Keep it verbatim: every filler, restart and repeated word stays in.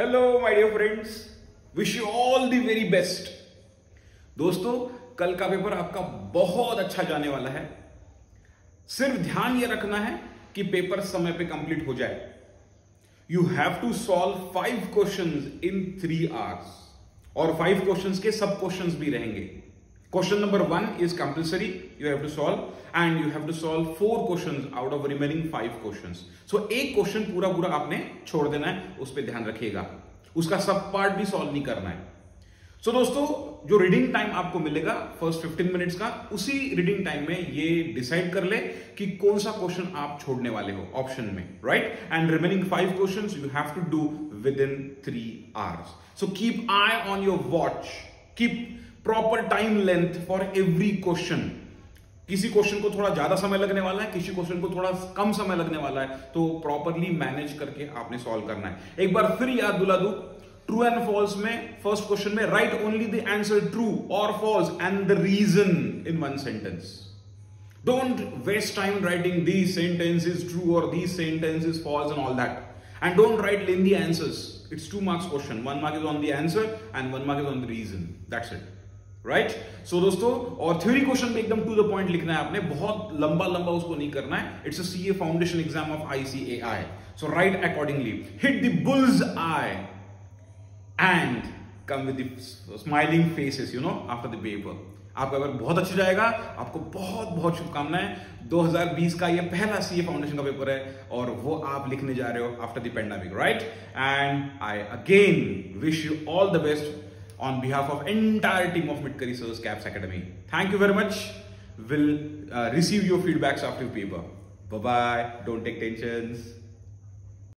Hello my dear friends, wish you all the very best. दोस्तों, कल का paper आपका बहुत अच्छा जाने वाला है। सिर्फ ध्यान यह रखना है कि पेपर समय पे कंप्लीट हो जाए। You have to solve five questions in three hours और फाइव क्वेश्चंस के सब क्वेश्चंस भी रहेंगे। Question number one is compulsory, you have to solve and you have to solve four questions out of remaining five questions. So एक question पूरा पूरा आपने छोड़ देना है, उस पर ध्यान रखिएगा। उसका सब पार्ट भी सॉल्व नहीं करना है। सो so, दोस्तों, जो रीडिंग टाइम आपको मिलेगा फर्स्ट फिफ्टीन मिनट्स का, उसी रीडिंग टाइम में ये डिसाइड कर ले कि कौन सा क्वेश्चन आप छोड़ने वाले हो ऑप्शन में, right? And remaining five questions you have to do within three hours. So keep eye on your watch, keep proper time length for every question. किसी क्वेश्चन को थोड़ा ज्यादा समय लगने वाला है, किसी क्वेश्चन को थोड़ा कम समय लगने वाला है, तो प्रॉपरली मैनेज करके आपने सॉल्व करना है। एक बार फिर याद दिला दूं, ट्रू एंड फॉल्स में फर्स्ट क्वेश्चन में right only the answer true और false and the reason in one sentence. Don't waste time writing this sentence is true और this sentence is false and all that, and don't write lengthy answers. It's two marks question. One mark is on the answer and one mark is on the reason. That's it. Right? So दोस्तों, और theory question में एकदम to the point लिखना है आपने, बहुत लंबा लंबा उसको नहीं करना है। It's a C A foundation exam of I C A I. So write accordingly. Hit the bull's eye and come with the smiling faces, you know, after the paper. आपका पेपर बहुत अच्छा जाएगा। आपको बहुत बहुत शुभकामनाएं। दो हज़ार बीस का ये पहला सीए फाउंडेशन का पेपर है और वो आप लिखने जा रहे हो after the pandemic, right? And I again wish you all the best on behalf of entire team of Midkari sir's CAPS academy. Thank you very much. Will receive your feedbacks after paper. Bye bye. Don't take tensions.